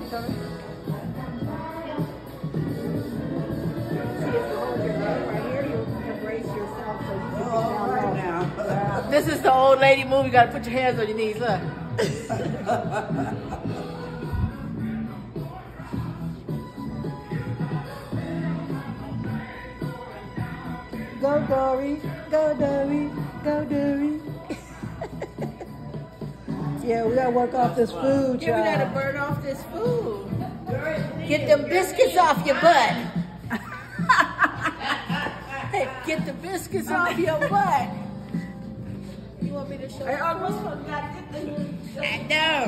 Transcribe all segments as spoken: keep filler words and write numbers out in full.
coming? This is the old lady movie. You gotta put your hands on your knees. Look. Go Dory, go Dory, go Dory. Yeah, we gotta work off this food, Yeah, we child. gotta burn off this food. Get them biscuits off your butt. Get the biscuits off your butt. You want me to show you? I almost forgot the I know.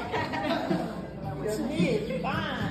To me, it's fine.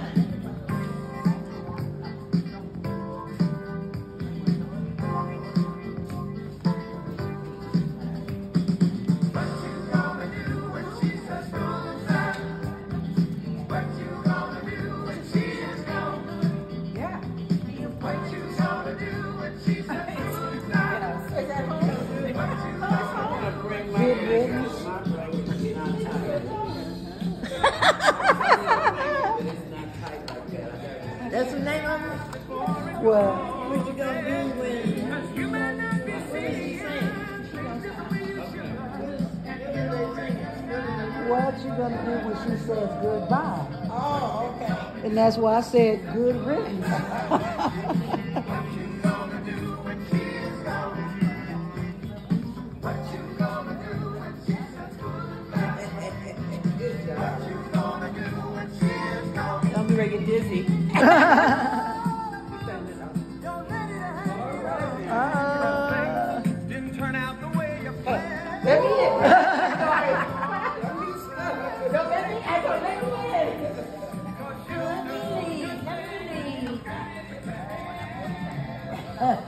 That's the name of it? What? What you gonna do when... What you gonna do when she says goodbye? Oh, okay. And that's why I said good riddance. Don't be ready to get dizzy. uh, Didn't turn out the way you planned. Let me in. Sorry. Don't let me. I don't let me in. Let me leave. Let me leave.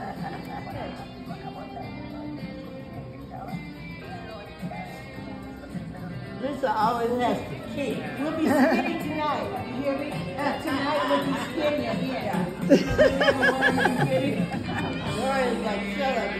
Lisa always has the key. We'll be skinny tonight. You hear me? Tonight we'll be skinny again. Laura's like, shut up.